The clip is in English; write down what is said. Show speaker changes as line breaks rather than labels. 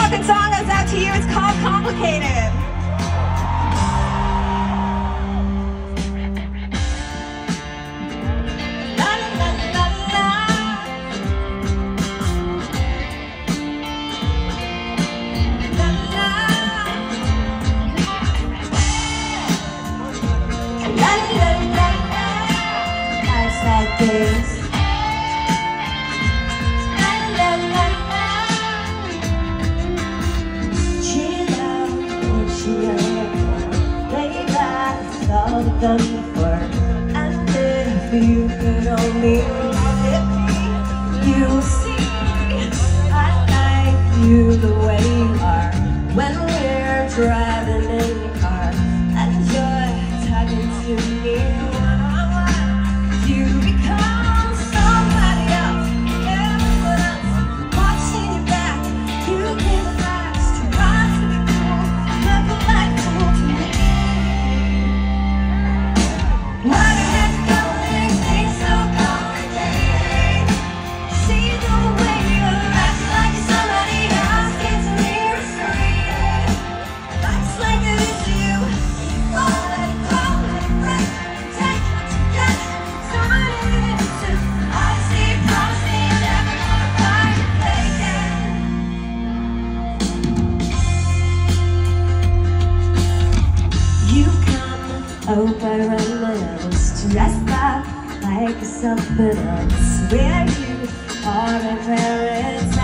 fucking song goes out to you. It's called Complicated. Nights like this. All done before, and if you could only look at me, you see I like you the way you are. When we're driving in the car, and you're talking to me one-on-one, you become somebody else. Everyone else watching your back. You can relax to run to be cool, looking like a fool to me. Over on my nose, dressed up like something else. Where you are a parent.